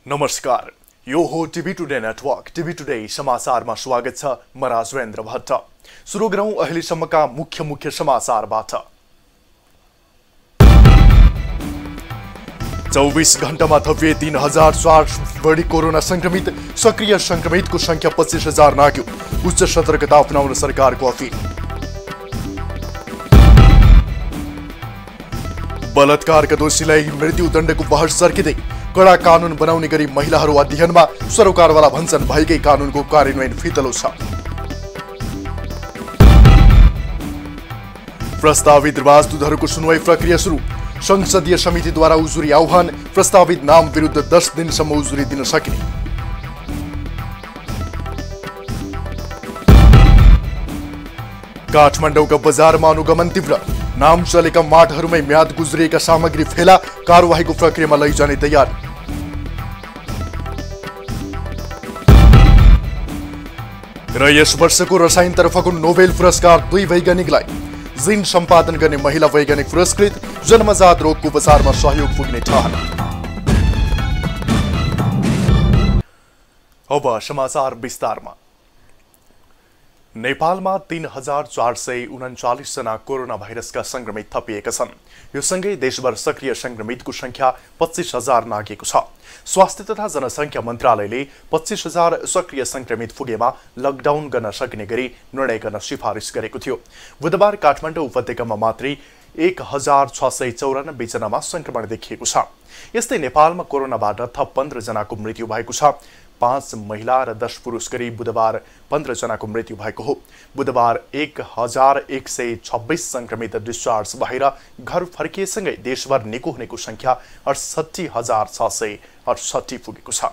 नमस्कार, यो हो TV Today Network. TV Today समाचारमा स्वागत छ। म राजेन्द्र भट्ट। सुरु गरौं अहिलेसम्मका मुख्य समाचारबाट। 24 घण्टामा थपिए 3004 बढी कोरोना संक्रमित। सक्रिय संक्रमितको संख्या 25,000 नाग्यो। उच्च सतर्कता अपनाउन सरकारको अपील। बलात्कारका दोषीलाई मृत्युदण्डको बहस सर्किँदै कडा कानून बनाउने गरी महिलाहरू अध्ययनमा। सरोकारवाला भन्छन् भएकै कानूनको कार्यान्वयन फितलो छ। प्रस्तावित राजदूतहरूको सुनवाई प्रक्रिया सुरु। संसदीय समितिद्वारा उजुरी आह्वान। प्रस्तावित नाम विरुद्ध 10 दिनसम्म उजुरी दिन सकिने। काठमाडौँका बजारमा अनुगमन तीव्र। नाम चलेका माटहरूमै म्याद गुज्रिएका सामग्री फेला। कारवाहीको प्रक्रियामा लैजाने तयारी। र यस वर्षको रसायनतर्फको नोबेल पुरस्कार 2 वैज्ञानिकलाई। जिन सम्पादन गर्ने महिला वैज्ञानिक पुरस्कृत। जन्मजात रोगको उपचारमा सहयोग पुग्ने ठहर। अब समाचार विस्तारमा। नेपालमा 3,439 जना कोरोना भाइरसका संक्रमित थपिएका छन्। यो सँगै देशभर सक्रिय संक्रमितको संख्या 25,000 नागेको छ। स्वास्थ्य तथा जनसङ्ख्या मन्त्रालयले 25,000 सक्रिय संक्रमित पुगेमा लकडाउन गर्न सकिने गरी निर्णय गर्न सिफारिस गरेको थियो। बुधबार काठमाडौँ उपत्यकामा मात्रै 1,694 जनामा संक्रमण देखिएको छ। यस्तै नेपालमा कोरोनाबाट थप 15 जनाको मृत्यु भएको छ। 5 महिला र 10 पुरुष गरी बुधबार 15 जनाको मृत्यु भएको हो। बुधबार 1,126 संक्रमित डिस्चार्ज भएर घर फर्किएसँगै देशभर निको हुनेको संख्या 68,668 पुगेको छ।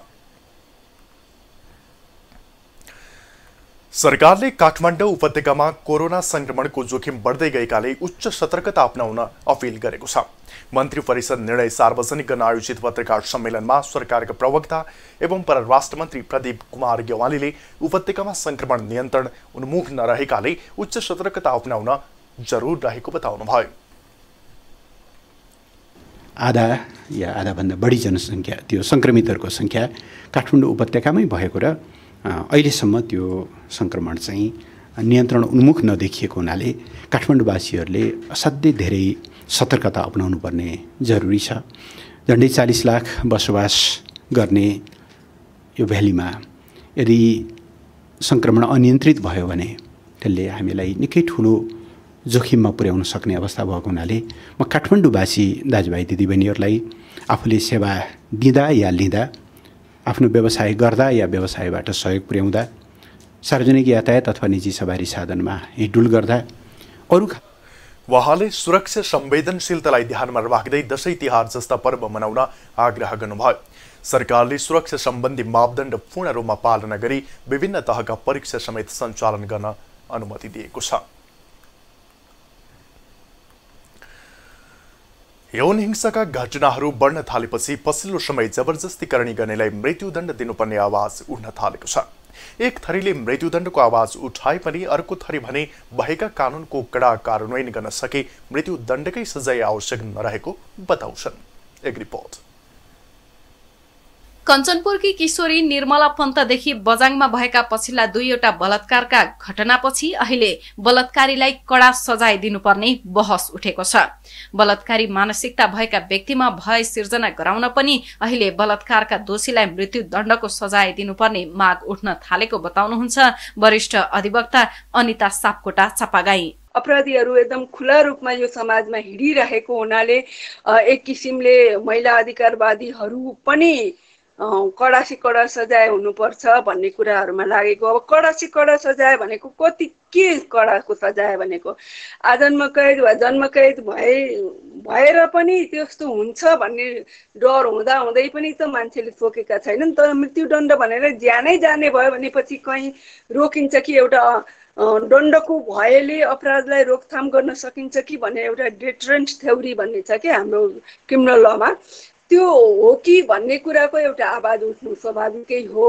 सरकारले काठमाडौँ उपत्यकामा कोरोना संक्रमणको जोखिम बढ्दै गएकाले उच्च सतर्कता अपनाउन अपील गरेको छ। मन्त्री परिषद निर्णय सार्वजनिक गर्न आयोजित पत्रकार सम्मेलनमा सरकारका प्रवक्ता एवं परराष्ट्र मन्त्री प्रदीप कुमार गेवालीले उपत्यकामा संक्रमण नियन्त्रण उन्मुख नरहेकाले उच्च सतर्कता अपनाउन जरुर रहेको बताउनुभयो। आधा या आधाभन्दा बढी जनसङ्ख्या त्यो संक्रमितहरूको संख्या काठमाडौँ उपत्यकामै भएको र अहिलेसम्म त्यो संक्रमण चाहिँ नियन्त्रण उन्मुख नदेखिएको हुनाले काठमाडौँवासीहरूले असाध्यै धेरै सतर्कता अपनाउनु पर्ने जरुरी छ। झन्डै 40 लाख बसोबास गर्ने यो भ्यालीमा यदि संक्रमण अनियन्त्रित भयो भने त्यसले हामीलाई निकै ठुलो जोखिममा पुर्याउन सक्ने अवस्था भएको हुनाले म काठमाडौँवासी दाजुभाइ दिदीबहिनीहरूलाई आफूले सेवा दिँदा या लिँदा, आफ्नो व्यवसाय गर्दा या व्यवसायबाट सहयोग पुर्याउँदा, सार्वजनिक यातायात अथवा निजी सवारी साधनमा हिँडडुल गर्दा अरू उहाँले सुरक्षा संवेदनशीलतालाई ध्यानमा राख्दै दशैं तिहार जस्ता पर्व मनाउन आग्रह गर्नुभयो। सरकारले सुरक्षा सम्बन्धी मापदण्ड पूर्ण रूपमा पालना गरी विभिन्न तहका परीक्षा समेत सञ्चालन गर्न अनुमति दिएको छ। यौन हिंसाका घटनाहरू बढ्न थालेपछि पछिल्लो समय जबरजस्ती करणी गर्नेलाई मृत्युदण्ड दिनुपर्ने आवाज उठ्न थालेको छ। एक थरीले मृत्युदण्डको आवाज उठाए पनि अर्को थरी भने भएका कानूनको कडा कार्यान्वयन गर्न सके मृत्युदण्डकै सजाय आवश्यक नरहेको बताउँछन्। एक रिपोर्ट। कञ्चनपुरकी किशोरी निर्मला पन्तदेखि बजाङमा भएका पछिल्ला 2वटा बलात्कारका घटनापछि अहिले बलात्कारीलाई कडा सजाय दिनुपर्ने बहस उठेको छ। बलात्कारी मानसिकता भएका व्यक्तिमा भय सिर्जना गराउन पनि अहिले बलात्कारका दोषीलाई मृत्युदण्डको सजाय दिनुपर्ने माग उठ्न थालेको बताउनुहुन्छ वरिष्ठ अधिवक्ता अनिता सापकोटा चापागाई। अपराधीहरू एकदम खुला रूपमा यो समाजमा हिँडिरहेको हुनाले एक किसिमले महिला अधिकारवादीहरू पनि कडासी कडा सजाय हुनुपर्छ भन्ने कुराहरूमा लागेको। अब कडासी कडा सजाय भनेको कति के कडाको सजाय भनेको आजन्म कैद वा जन्म कैद भएर पनि त्यस्तो हुन्छ भन्ने डर हुँदा हुँदै पनि त मान्छेले सोकेका छैनन्। तर मृत्युदण्ड भनेर ज्यानै जाने भयो भनेपछि कहीँ रोकिन्छ कि एउटा दण्डको भयले अपराधलाई रोकथाम गर्न सकिन्छ कि भन्ने एउटा डेटरेन्ट थ्योरी भन्ने छ कि हाम्रो क्रिमिनल लमा, त्यो हो कि भन्ने कुराको एउटा आवाज उठ्नु स्वाभाविकै हो।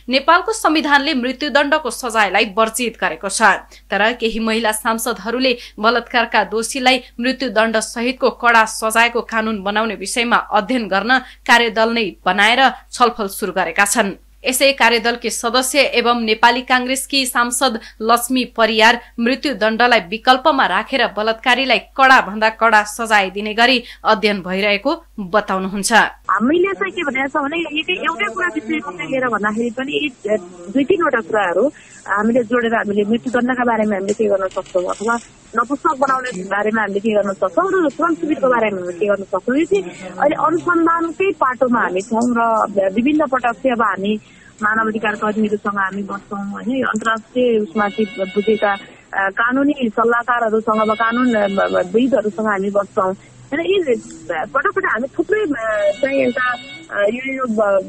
नेपालको संविधानले मृत्युदण्डको सजायलाई वर्जित गरेको छ, तर केही महिला सांसदहरूले बलात्कारका दोषीलाई मृत्युदण्ड सहितको कडा सजायको कानून बनाउने विषयमा अध्ययन गर्न कार्यदल नै बनाएर छलफल सुरु गरेका छन्। यसै कार्यदलकी सदस्य एवं नेपाली कांग्रेसकी सांसद लक्ष्मी परियार मृत्युदण्डलाई विकल्पमा राखेर बलात्कारीलाई कडा भन्दा कडा सजाय दिने गरी अध्ययन भइरहेको बताउनुहुन्छ। हामीले चाहिँ के भनेको छ भने एउटै कुरा विषयको लिएर भन्दाखेरि पनि दुई तीनवटा कुराहरू हामीले जोडेर हामीले मृत्युदण्डका बारेमा हामीले के गर्न सक्छौँ अथवा नपुस्तक बनाउने बारेमा हामीले के गर्न सक्छौँ र श्रम शिविरको बारेमा हामीले के गर्न सक्छौँ। यो चाहिँ अहिले अनुसन्धानकै पाटोमा हामी छौँ र विभिन्न पटक चाहिँ अब हामी मानव अधिकार कर्मीहरूसँग हामी बस्छौँ होइन, अन्तर्राष्ट्रिय उसमा चाहिँ बुझेका कानुनी सल्लाहकारहरूसँग अब कानुनविदहरूसँग हामी बस्छौँ होइन। यी पटक पटक हामी थुप्रै चाहिँ एउटा यो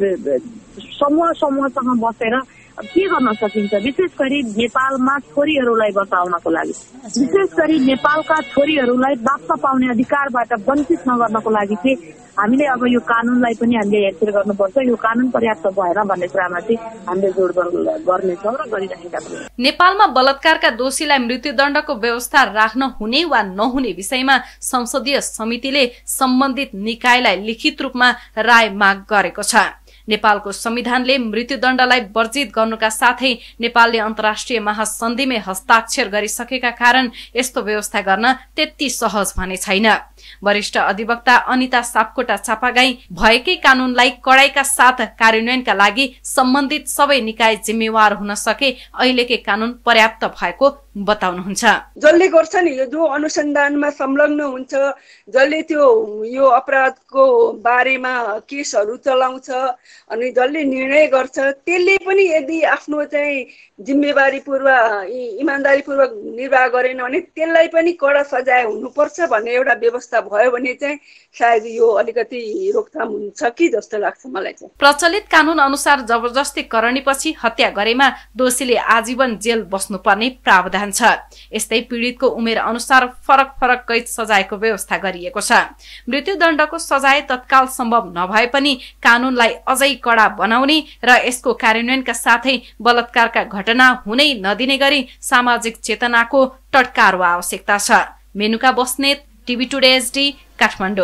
समूहसँग बसेर के गर्न सकिन्छ, विशेष गरी नेपालमा छोरीहरूलाई बचाउनको लागि, विशेष गरी नेपालका छोरीहरूलाई बाँच्न पाउने अधिकारबाट वञ्चित नगर्नको लागि चाहिँ हामीले अब यो कानूनलाई पनि हामीले हेरफेर गर्नुपर्छ। यो कानून पर्याप्त भएन भन्ने कुरामा चाहिँ हामीले जोड गर्नेछौँ र गरिरहेका छौँ। नेपालमा बलात्कारका दोषीलाई मृत्युदण्डको व्यवस्था राख्न हुने वा नहुने विषयमा संसदीय समितिले सम्बन्धित निकायलाई लिखित रूपमा राय माग गरेको छ। नेपालको संविधानले मृत्युदण्डलाई वर्जित गर्नुका साथै नेपालले अन्तर्राष्ट्रिय महासन्धिमै हस्ताक्षर गरिसकेका कारण यस्तो व्यवस्था गर्न त्यति सहज भने छैन। वरिष्ठ अधिवक्ता अनिता सापकोटा चापागाई भएकै कानूनलाई कडाइका साथ कार्यान्वयनका लागि सम्बन्धित सबै निकाय जिम्मेवार हुन सके अहिलेकै कानून पर्याप्त भएको बताउनुहुन्छ। जसले गर्छ नि यो जो अनुसन्धानमा संलग्न हुन्छ, जसले त्यो यो अपराधको बारेमा केसहरू चलाउँछ अनि जसले निर्णय गर्छ, त्यसले पनि यदि आफ्नो चाहिँ जिम्मेवारीपूर्वक इमानदारीपूर्वक निर्वाह गरेन भने त्यसलाई पनि कडा सजाय हुनुपर्छ भन्ने एउटा व्यवस्था भयो भने चाहिँ सायद यो अलिकति रोकथाम हुन्छ कि जस्तो लाग्छ मलाई चाहिँ। प्रचलित कानून अनुसार जबरजस्ती करनीपछि हत्या गरेमा दोषीले आजीवन जेल बस्नुपर्ने प्रावधान छ। यस्तै पीडितको उमेर अनुसार फरक फरक कैद सजायको व्यवस्था गरिएको छ। मृत्युदण्डको सजाय तत्काल सम्भव नभए पनि कानूनलाई अझै कडा बनाउने र यसको कार्यान्वयनका साथै बलात्कारका घटना हुनै नदिने गरी सामाजिक चेतनाको टटकार वा आवश्यकता छ। Menuka Basnet, TV Today HD, Kathmandu.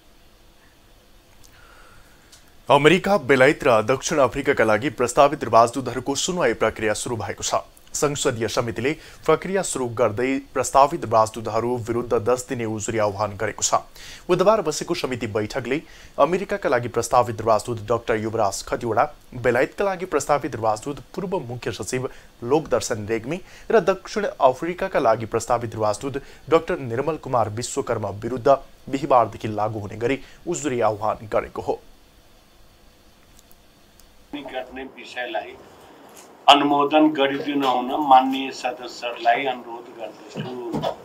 America, बेलायत र दक्षिण अफ्रिकाका लागि प्रस्तावित राजदूतहरूको सुनवाई प्रक्रिया सुरु भएको छ। संसदीय समितिले प्रक्रिया सुरु गर्दै प्रस्तावित राजदूतहरू विरुद्ध 10 दिने उजुरी आह्वान गरेको छ। बुधबार बसेको समिति बैठकले अमेरिकाका लागि प्रस्तावित राजदूत डाक्टर युवराज खतिवडा, बेलायतका लागि प्रस्तावित राजदूत पूर्व मुख्य सचिव लोकदर्शन रेग्मी र दक्षिण अफ्रिकाका लागि प्रस्तावित राजदूत डाक्टर निर्मल कुमार विश्वकर्मा विरुद्ध बिहिबारदेखि लागू हुने गरी उजुरी आह्वान गरेको हो। अनुमोदन गरिदिनु हुन माननीय सदस्यहरूलाई अनुरोध गर्दछु।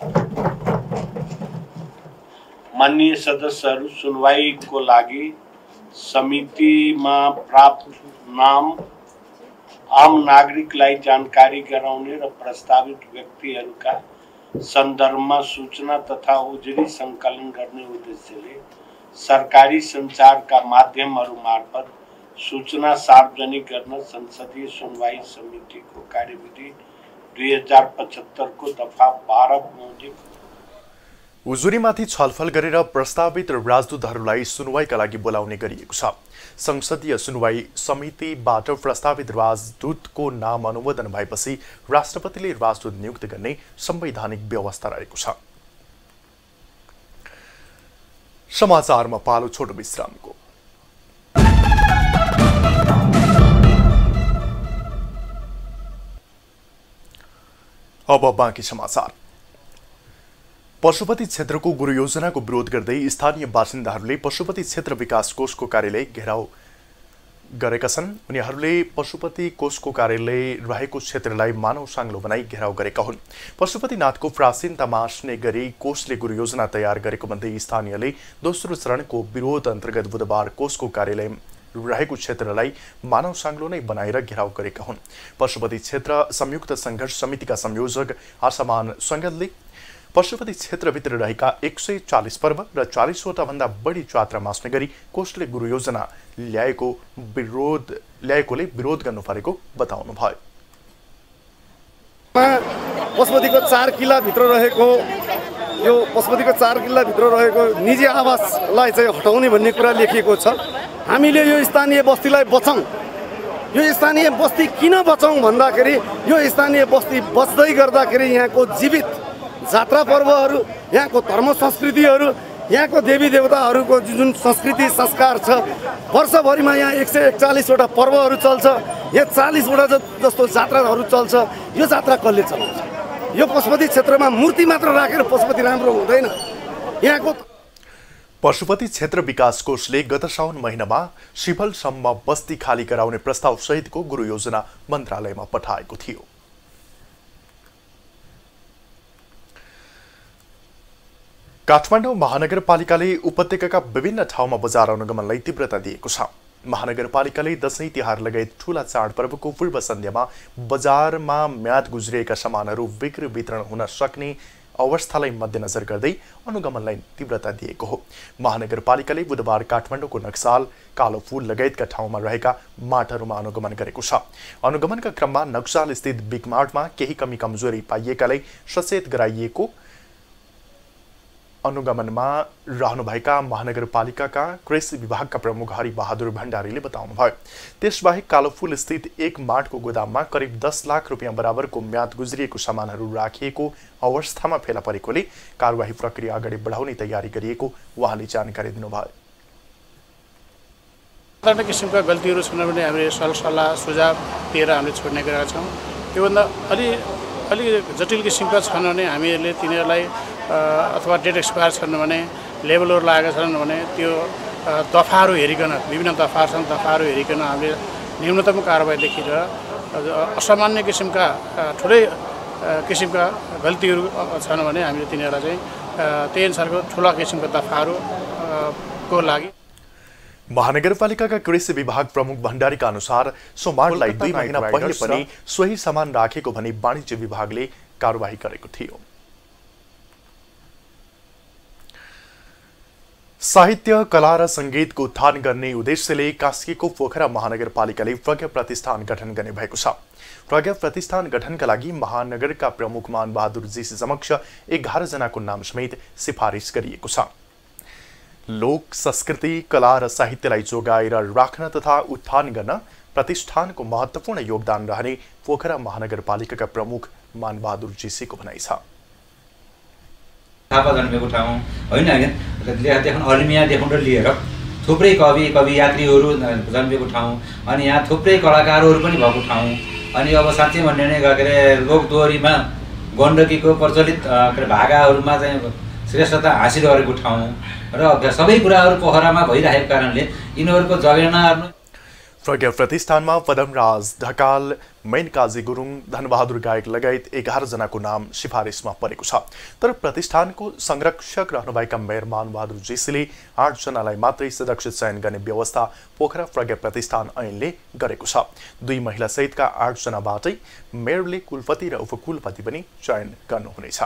माननीय सदस्यहरू सुनवाईको लागि समितिमा प्राप्त नाम आम नागरिकलाई जानकारी गराउने र प्रस्तावित व्यक्तिहरूका सन्दर्भमा सूचना तथा उजुरी सङ्कलन गर्ने उद्देश्यले सरकारी सञ्चारका माध्यमहरू मार्फत सूचना सार्वजनिक गर्न संसदीय सुनवाई समितिको कार्यविधि 2075 को दफा 12 बमोजिम उजुरीमाथि छलफल गरेर प्रस्तावित राजदूतहरूलाई सुनवाईका लागि बोलाउने गरिएको छ। संसदीय सुनवाई समितिबाट प्रस्तावित राजदूतको नाम अनुमोदन भएपछि राष्ट्रपतिले राजदूत नियुक्त गर्ने संवैधानिक व्यवस्था रहेको छ। समाचारमा पालो छोटो विश्रामको। अब बाँकी समाचार। पशुपति क्षेत्रको गुरु योजनाको विरोध गर्दै स्थानीय बासिन्दाहरूले पशुपति क्षेत्र विकास कोषको कार्यालय घेराउ गरेका छन्। उनीहरूले पशुपति कोषको कार्यालय रहेको क्षेत्रलाई मानव साङ्लो बनाई घेराउ गरेका हुन्। पशुपतिनाथको प्राचीनता मास्ने गरी कोषले गुरु योजना तयार गरेको भन्दै स्थानीयले दोस्रो चरणको विरोध अन्तर्गत बुधबार कोषको कार्यालय रहेको क्षेत्रलाई मानव साङ्लो नै बनाएर घेराउ गरेका हुन्। पशुपति क्षेत्र संयुक्त संघर्ष समितिका संयोजक आसमान सङ्गतले पशुपति क्षेत्रभित्र रहेका 140 पर्व र 40वटा भन्दा बढी जात्रा मास्ने गरी कोषले गुरु योजना ल्याएकोले विरोध गर्नु परेको बताउनु भयो। पशुपतिको 4 किल्लाभित्र रहेको निजी आवासलाई चाहिँ हटाउने भन्ने कुरा लेखिएको छ। हामीले यो स्थानीय बस्तीलाई बचाउँ। यो स्थानीय बस्ती किन बचाउँ भन्दाखेरि यो स्थानीय बस्ती बच्दै गर्दाखेरि यहाँको जीवित जात्रा पर्वहरू, यहाँको धर्म संस्कृतिहरू, यहाँको देवी देवताहरूको जुन संस्कृति संस्कार छ, वर्षभरिमा यहाँ 141वटा पर्वहरू चल्छ। यहाँ 40वटा जस्तो जात्राहरू चल्छ। यो जात्रा कसले चलाउँछ? यो पशुपति क्षेत्रमा मूर्ति मात्र राखेर पशुपति राम्रो हुँदैन। यहाँको पशुपति क्षेत्र विकास कोषले गत साउन महिनामा शिभलसम्म बस्ती खाली गराउने प्रस्ताव सहितको गुरु योजना मन्त्रालयमा पठाएको थियो। काठमाडौँ महानगरपालिकाले उपत्यकाका विभिन्न ठाउँमा बजार अनुगमनलाई तीव्रता दिएको छ। महानगरपालिकाले दशैं तिहार लगायत ठूला चाडपर्वको पूर्व सन्ध्यामा बजारमा म्याद गुज्रिएका सामानहरू बिक्री वितरण हुन सक्ने अवस्थालाई मध्यनजर गर्दै अनुगमनलाई तीव्रता दिएको हो। महानगरपालिकाले बुधबार काठमाडौँको नक्साल, कालो फूल लगायतका ठाउँमा रहेका मार्टहरूमा अनुगमन गरेको छ। अनुगमनका क्रममा नक्साल स्थित बिग मार्टमा केही कमी कमजोरी पाइएकालाई सचेत गराइएको अनुगमनमा रहनुभएका महानगरपालिकाका कृषि विभागका प्रमुख हरि बहादुर भण्डारीले बताउनुभयो। त्यसबाहेक कालोफूल स्थित एक मार्टको गोदाममा करिब 10 लाख रुपियाँ बराबरको म्याद गुज्रिएको सामानहरू राखिएको अवस्थामा फेला परेकोले कारवाही प्रक्रिया अगाडि बढाउने तयारी गरिएको उहाँले जानकारी दिनुभयो। साधारण किसिमका गल्तीहरू छन् भने हामीले सल्लाह सुझाव दिएर हामीले छोड्ने गरेका छौँ। त्योभन्दा अलि जटिल किसिमका छन् भने हामीहरूले तिनीहरूलाई अथवा डेट एक्सपायर छन् भने लेबलहरू लागेका छन् भने त्यो दफाहरू हेरिकन, विभिन्न दफाहरू छन्, दफाहरू हेरिकन हामीले न्यूनतम कारबाहीदेखि र असामान्य किसिमका ठुलै किसिमका गल्तीहरू छन् भने हामीले तिनीहरूलाई चाहिँ त्यही अनुसारको ठुला किसिमका दफाहरूको लागि महानगरपालिकाका कृषि विभाग प्रमुख भण्डारीका अनुसार सो मार्टलाई 2 महिना पहिले पनि सोही सामान राखेको भनी वाणिज्य विभागले कारबाही गरेको थियो। साहित्य, कला र संगीतको उत्थान गर्ने उद्देश्यले कास्कीको पोखरा महानगरपालिकाले प्रज्ञा प्रतिष्ठान गठन गर्ने भएको छ। प्रज्ञा प्रतिष्ठान गठनका लागि महानगरका प्रमुख मान बहादुर जीसी समक्ष 11 जनाको नाम समेत सिफारिस गरिएको छ। लोक संस्कृति, कला र साहित्यलाई जोगाएर राख्न तथा उत्थान गर्न प्रतिष्ठानको महत्त्वपूर्ण योगदान रहने पोखरा महानगरपालिकाका प्रमुख मान बहादुर जीसीको भनाइ छ। थापा जन्मेको ठाउँ होइन त्यहाँ अल्मियादेखि लिएर थुप्रै कवि यात्रीहरू जन्मेको ठाउँ अनि यहाँ थुप्रै कलाकारहरू पनि भएको ठाउँ अनि अब साँच्चै भन्ने नै के लोकदोहोरीमा गण्डकीको प्रचलित भागाहरूमा चाहिँ श्रेष्ठता हासिल गरेको ठाउँ र सबै कुराहरू पोखरामा भइरहेको कारणले यिनीहरूको जगेर्ना प्रज्ञा प्रतिष्ठानमा पदमराज ढकाल, मेनकाजी गुरुङ, धनबहादुर गायक लगायत 11 जनाको नाम सिफारिसमा परेको छ। तर प्रतिष्ठानको संरक्षक रहनुभएका मेयर मान बहादुर जीसीले 8 जनालाई मात्रै सदस्य चयन गर्ने व्यवस्था पोखरा प्रज्ञा प्रतिष्ठान ऐनले गरेको छ। 2 महिला सहितका 8 जनाबाटै मेयरले कुलपति र उपकुलपति पनि चयन गर्नुहुनेछ।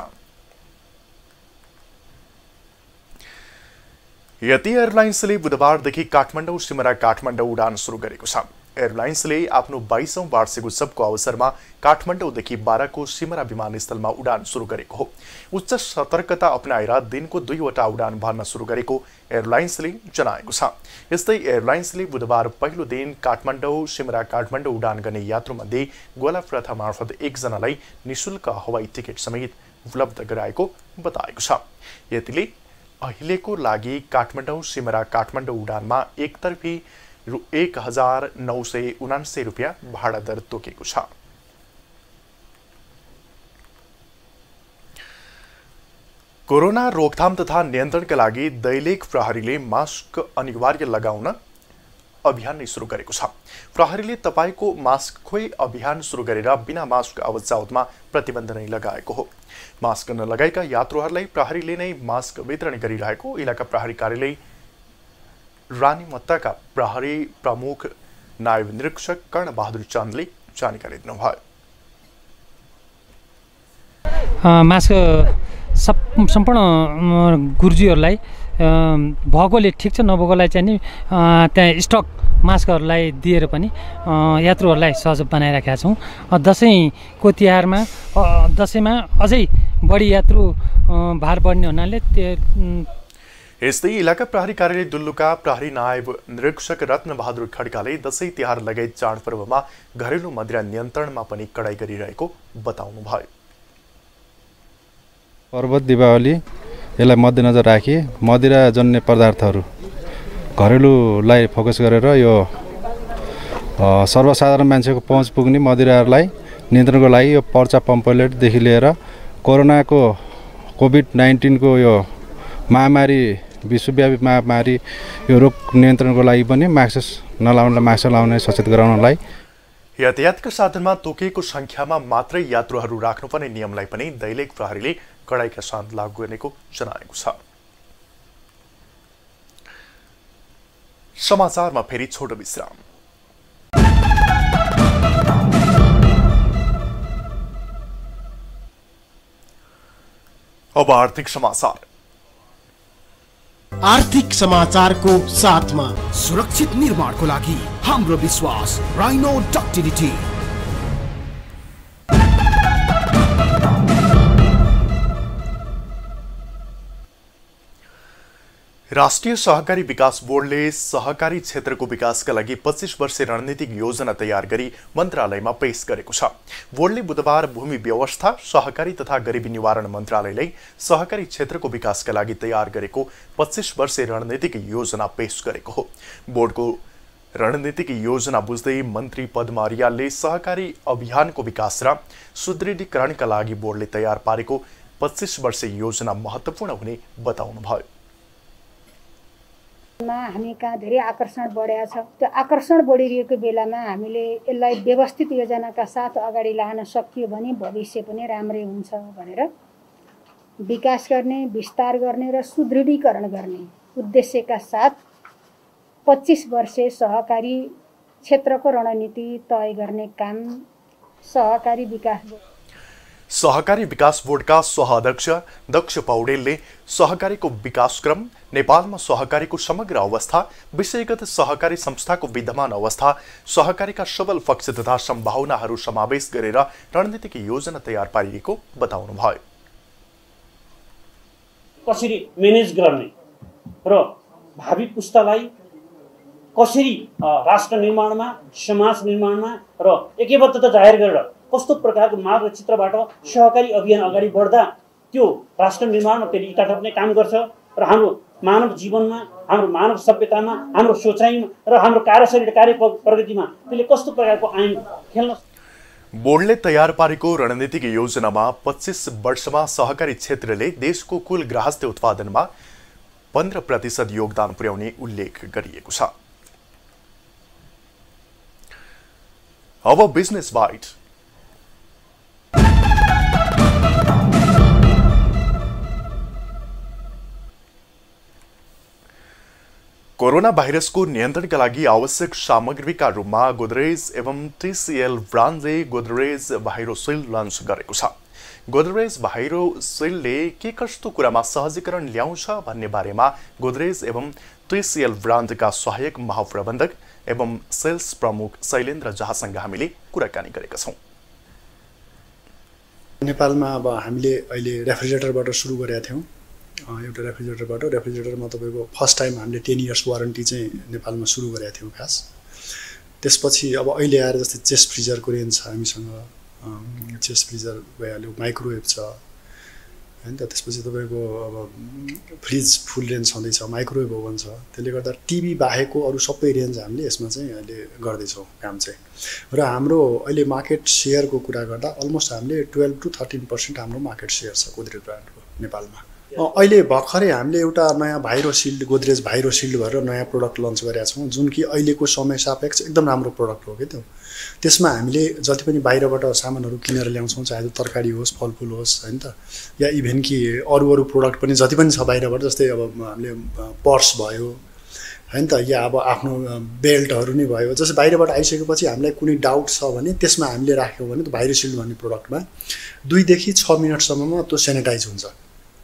यति एयरलाइन्सले बुधबारदेखि काठमाडौँ सिमरा काठमाडौँ उडान सुरु गरेको छ। एयरलाइन्सले आफ्नो 22औं वार्षिक उत्सवको अवसरमा काठमाडौँदेखि बाराको सिमरा विमानस्थलमा उडान सुरु गरेको हो। उच्च सतर्कता अपनाएर दिनको 2वटा उडान भर्न सुरु गरेको एयरलाइन्सले जनाएको छ। यस्तै एयरलाइन्सले बुधबार पहिलो दिन काठमाडौँ सिमरा काठमाडौँ उडान गर्ने यात्रुमध्ये गोला प्रथा मार्फत 1 जनालाई निशुल्क हवाई टिकट समेत उपलब्ध गराएको बताएको छ। यतिले अहिलेको लागि काठमाडौँ सिमरा काठमाडौँ उडानमा एकतर्फी 1979 रुपियाँ भाडा दर तोकेको छ। कोरोना रोकथाम तथा नियन्त्रणका लागि दैलेख प्रहरीले मास्क अनिवार्य लगाउन अभियान नै सुरु गरेको छ। प्रहरीले तपाईको मास्क खोइ अभियान सुरु गरेर बिना मास्क आवत जावतमा प्रतिबन्ध नै लगाएको हो। मास्क नलगाएका यात्रुहरूलाई प्रहरीले नै मास्क वितरण गरिरहेको इलाका प्रहरी कार्यालय रानीमत्ताका प्रहरी प्रमुख नायब निरीक्षक कर्ण बहादुर चन्दले जानकारी दिनुभयो। मास्क सम्पूर्ण गुरुजीहरूलाई भएकोले ठिक छ, नभएकोलाई चाहिँ नि त्यहाँ स्टक मास्कहरूलाई दिएर पनि यात्रुहरूलाई सहज बनाइराखेका छौँ। दसैँको तिहारमा दसैँमा अझै बढी यात्रु भार बढ्ने हुनाले यस्तै इलाका प्रहरी कार्यालय दुल्लुका प्रहरी नायब निरीक्षक रत्नबहादुर खड्काले दसैँ तिहार लगायत चाडपर्वमा घरेलु मदिरा नियन्त्रणमा पनि कडाई गरिरहेको बताउनुभयो। पर्व दीपावली यसलाई मध्यनजर राखी मदिराजन्य पदार्थहरू घरेलुलाई फोकस गरेर यो सर्वसाधारण मान्छेको पहुँच पुग्ने मदिराहरूलाई नियन्त्रणको लागि यो पर्चा पम्पलेटदेखि लिएर कोरोनाको कोभिड-19 को यो महामारी विश्वव्यापी महामारी यो रोग नियन्त्रणको लागि पनि मास्क लाउने सचेत गराउनलाई यातायातका साधनमा तोकिएको संख्यामा मात्रै यात्रुहरू राख्नुपर्ने नियमलाई पनि दैलेख प्रहरीले कडाइका साथ लागू गर्नेको जनाएको छ। समाचारमा फेरि छोटो विश्राम। अब आर्थिक समाचार। आर्थिक समाचारको साथमा सुरक्षित निर्माणको लागि हाम्रो विश्वास राइनो डक्टिलिटी। राष्ट्रिय सहकारी विकास बोर्डले सहकारी क्षेत्रको विकासका लागि 25 वर्षे रणनीतिक योजना तयार गरी मन्त्रालयमा पेश गरेको छ। बोर्डले बुधबार भूमि व्यवस्था, सहकारी तथा गरिबी निवारण मन्त्रालयले सहकारी क्षेत्रको विकासका लागि तयार गरेको 25 वर्षे रणनीतिक योजना पेश गरेको हो। बोर्डको रणनीतिक योजना बुझ्दै मन्त्री पद्मा अर्यालले सहकारी अभियानको विकास र सुदृढीकरणका लागि बोर्डले तयार पारेको 25 वर्षे योजना महत्त्वपूर्ण हुने बताउनुभयो। हामी कहाँ धेरै आकर्षण बढेको छ। त्यो आकर्षण बढिरहेको बेलामा हामीले यसलाई व्यवस्थित योजनाका साथ अगाडि लान सकियो भने भविष्य पनि राम्रै हुन्छ भनेर विकास गर्ने, विस्तार गर्ने र सुदृढीकरण गर्ने उद्देश्यका साथ 25 वर्षे सहकारी क्षेत्रको रणनीति तय गर्ने काम सहकारी विकास बोर्डका सह-अध्यक्ष दक्ष पौडेलले सहकारीको विकासक्रम, नेपालमा सहकारीको समग्र अवस्था, विषयगत सहकारी संस्थाको विद्यमान अवस्था, सहकारीका सबल पक्ष तथा सम्भावनाहरू समावेश गरेर रणनीतिक योजना तयार पारिएको बताउनुभयो। कसरी म्यानेज गर्ने र भावी पुस्तालाई कसरी राष्ट्र निर्माणमा, समाज निर्माणमा र एकबद्धता जाहेर गरेर कस्तो प्रकारको मार्ग र चित्रबाट सहकारी अभियान अगाडि बढ्दा त्यो राष्ट्र निर्माणमा त्यसले इँटा ठोक्ने काम गर्छ र हाम्रो मानव जीवनमा, हाम्रो मानव सभ्यतामा, हाम्रो सोचाइमा र हाम्रो कार्यशैली र कार्य प्रगतिमा त्यसले कस्तो प्रकारको आयाम खेल्न। बोर्डले तयार पारेको रणनीतिक योजनामा 25 वर्षमा सहकारी क्षेत्रले देशको कुल गृहस्थ उत्पादनमा 15% योगदान पुर्याउने उल्लेख गरिएको छ। अब बिजनेस बाइट। कोरोना भाइरसको नियन्त्रणका लागि आवश्यक सामग्रीका रूपमा गोदरेज एवं TCL ब्रान्डले गोदरेज भाइरोसिल्ड लन्च गरेको छ। गोदरेज भाइरोसिल्डले के कस्तो कुरामा सहजीकरण ल्याउँछ भन्ने बारेमा गोदरेज एवं TCL ब्रान्डका सहायक महाप्रबन्धक एवं सेल्स प्रमुख शैलेन्द्र जहाँसँग हामीले कुराकानी गरेका छौँ। नेपालमा अब हामीले अहिले रेफ्रिजरेटरबाट सुरु गरेका थियौँ। एउटा रेफ्रिजरेटरमा तपाईँको फर्स्ट टाइम हामीले 10 इयर्स वारन्टी चाहिँ नेपालमा सुरु गरेका थियौँ खास। त्यसपछि अब अहिले आएर जस्तै चेस्ट फ्रिजरको रेन्ज छ हामीसँग, चेस्ट फ्रिजर भइहाल्यो, माइक्रोवेभ छ हैन त। त्यसपछि तपाईँको अब फ्रिज फुल रेन्ज छँदैछ, माइक्रोवेभ ओभन छ। त्यसले गर्दा टिभी बाहेकको अरू सबै रेन्ज हामीले यसमा चाहिँ अहिले गर्दैछौँ काम चाहिँ। र हाम्रो अहिले मार्केट सेयरको कुरा गर्दा अलमोस्ट हामीले 12 to 13% हाम्रो मार्केट सेयर छ गोदरेज ब्रान्डको नेपालमा। अहिले भर्खरै हामीले एउटा नयाँ भाइरोसिल्ड, गोदरेज भाइरोसिल्ड भनेर नयाँ प्रोडक्ट लन्च गरेका छौँ, जुन कि अहिलेको समय सापेक्ष एकदम राम्रो प्रोडक्ट हो कि त्यो। त्यसमा हामीले जति पनि बाहिरबाट सामानहरू किनेर ल्याउँछौँ, चाहे त्यो तरकारी होस्, फलफुल होस् हैन त, या इभेन कि अरू प्रोडक्ट पनि जति पनि छ बाहिरबाट, जस्तै अब हामीले पर्स भयो हैन त, या अब आफ्नो बेल्टहरू नै भयो, जस्तै बाहिरबाट आइसकेपछि हामीलाई कुनै डाउट छ भने त्यसमा हामीले राख्यौँ भने त्यो भाइरोसिल्ड भन्ने प्रोडक्टमा 2 देखि 6 मिनटसम्ममा त्यो सेनिटाइज हुन्छ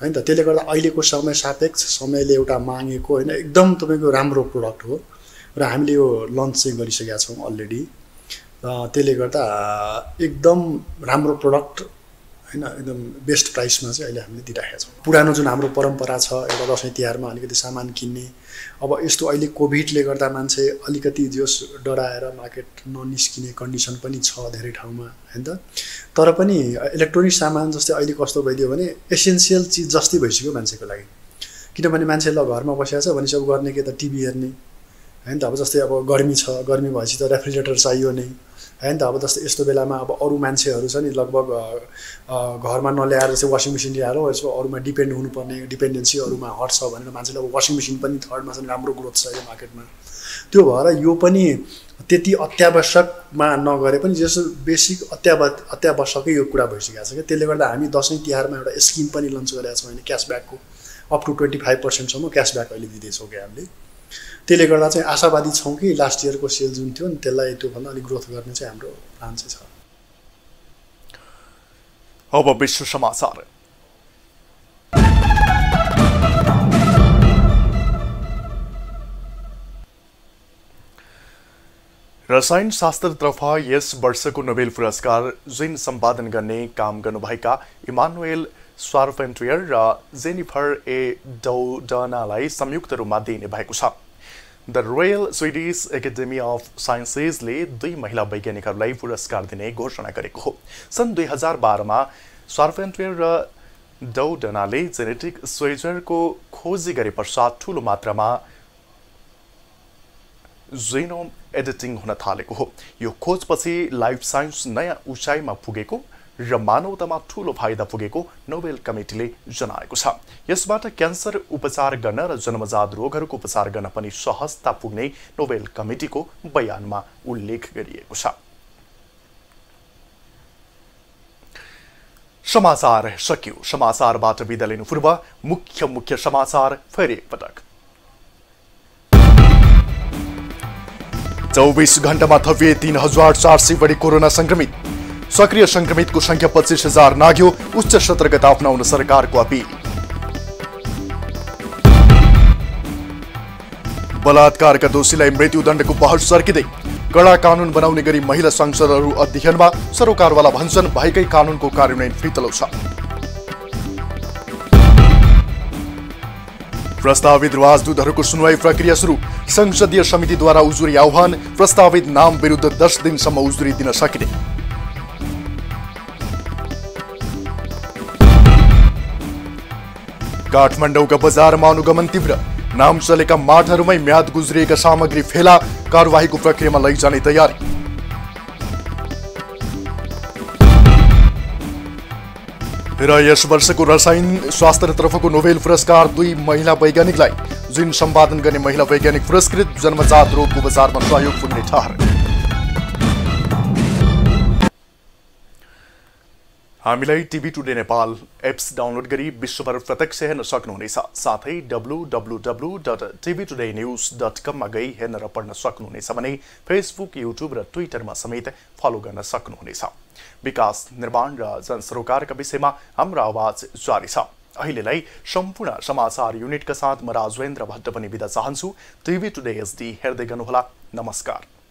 हैन त। त्यसले गर्दा अहिलेको समय सापेक्ष समयले एउटा मागेको हैन एकदम तपाईँको राम्रो प्रोडक्ट हो र हामीले यो लन्च चाहिँ गरिसकेका छौँ अलरेडी। त्यसले गर्दा एकदम राम्रो प्रोडक्ट हैन एकदम बेस्ट प्राइसमा चाहिँ अहिले हामीले दिइराखेका छौँ। पुरानो जुन हाम्रो परम्परा छ एउटा दसैँ तिहारमा अलिकति सामान किन्ने, अब यस्तो अहिले कोभिडले गर्दा मान्छे अलिकति जस डराएर मार्केट ननिस्किने कन्डिसन पनि छ धेरै ठाउँमा हैन त। तर पनि इलेक्ट्रोनिक सामान जस्तै अहिले कस्तो भइदियो भने एसेन्सियल चिज जस्तै भइसक्यो मान्छेको लागि। किनभने मान्छे ल घरमा बसेको छ भनेपछि अब गर्ने के त टिभी हेर्ने हैन त। अब जस्तै अब गर्मी छ, गर्मी भएपछि त रेफ्रिजरेटर चाहियो नै हैन त। अब जस्तै यस्तो बेलामा अब अरू मान्छेहरू छ नि लगभग घरमा नल्याएर चाहिँ वासिङ मेसिन ल्याएर यसो अरूमा डिपेन्ड हुनुपर्ने डिपेन्डेन्सी अरूमा हट्छ भनेर मान्छेले अब वासिङ मेसिन पनि थर्डमा चाहिँ राम्रो ग्रोथ छ यो मार्केटमा। त्यो भएर यो पनि त्यति अत्यावश्यकमा नगरे पनि जस्तो बेसिक अत्यावश्यकै यो कुरा भइसकेको छ क्या। त्यसले गर्दा हामी दसैँ तिहारमा एउटा स्किम पनि लन्च गरेका छौँ होइन, क्यासब्याकको अप टु 25% क्यासब्याक अहिले दिँदैछौँ क्या हामीले। त्यसले गर्दा चाहिँ आशावादी छौँ कि लास्ट इयरको सेल जुन थियो नि त्यसलाई त्योभन्दा अलिक ग्रोथ गर्ने चाहिँ हाम्रो प्लान चाहिँ छ। अब विश्व समाचार। रसायन शास्त्रतर्फ यस वर्षको नोबेल पुरस्कार जिन सम्पादन गर्ने काम गर्नुभएका इमानुएल स्वार्फेन्टियर र जेनिफर ए डौडनालाई संयुक्त रूपमा दिइने भएको छ। The Royal Swedish Academy of साइन्सेसले 2 महिला वैज्ञानिकहरूलाई पुरस्कार दिने घोषणा गरेको हो। सन् 2012मा स्वार्फेन्टियर र डौडनाले जेनेटिक स्वेजरको खोजी गरे पश्चात ठूलो मात्रामा जिनोम एडिटिङ हुन थालेको हो। यो खोजपछि लाइफ साइन्स नयाँ उचाइमा पुगेको र मानवतामा ठूलो फाइदा पुगेको नोबेल कमिटीले जनाएको छ। यसबाट क्यान्सर उपचार गर्न र जन्मजात रोगहरूको उपचार गर्न पनि सहजता पुग्ने नोबेल कमिटीको बयानमा उल्लेख गरिएको छ। समाचार सकियो। समाचारबाट बिदा लिनु पूर्व मुख्य समाचार फेरि एकपटक। 24 घण्टामा थपिए 3400 बढी कोरोना संक्रमित। सक्रिय संक्रमितको संख्या 25,000 नाग्यो। उच्च सतर्कता अपनाउन सरकारको अपील। बलात्कारका दोषीलाई मृत्युदण्डको पहल सर्किँदै कडा कानून बनाउने गरी महिला संसदहरू अध्ययनमा। सरोकारवाला भन्छन् भएकै कानूनको कार्यान्वयन फितलो छ। प्रस्तावित राजदूतहरूको सुनवाई प्रक्रिया सुरु। संसदीय समितिद्वारा उजुरी आह्वान। प्रस्तावित नाम विरुद्ध 10 दिनसम्म उजुरी दिन सकिने। काठमाडौँका बजारमा अनुगमन तीव्र। नाम चलेका माठहरूमै म्याद गुज्रिएका सामग्री फेला। कारवाहीको प्रक्रियामा लैजाने तयारी। र यस वर्षको रसायन शास्त्रतर्फको नोबेल पुरस्कार 2 महिला वैज्ञानिकलाई। जिन सम्पादन गर्ने महिला वैज्ञानिक पुरस्कृत। जन्मजात रोगको उपचारमा सहयोग पुग्ने ठहर। हामीलाई TV today Nepal apps download गरी विश्वभर प्रत्यक्ष हेर्न सक्नुहुनेछ। साथै www.tvtoday.news.com मा गई हेर्न र पढ्न सक्नुहुनेछ भने फेसबुक, युट्युब र ट्विटरमा समेत फलो गर्न सक्नुहुनेछ। विकास, निर्माण र जनसरोकारका विषयमा हाम्रो आवाज जारी छ। अहिलेलाई सम्पूर्ण समाचार युनिटका साथ म राजवेन्द्र भट्ट पनि बिदा चाहन्छु। टिभी टुडे एसडी हेर्दै गर्नुहोला। नमस्कार।